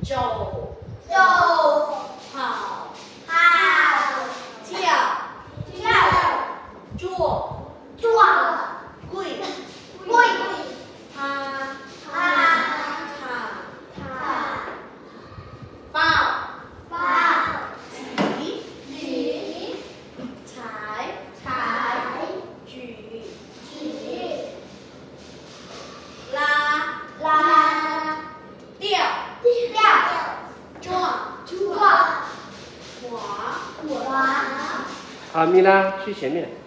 走，跑，跳，坐，跪，趴，抱，举，踩，举，拉，掉，撞，滑。 好，米拉去前面。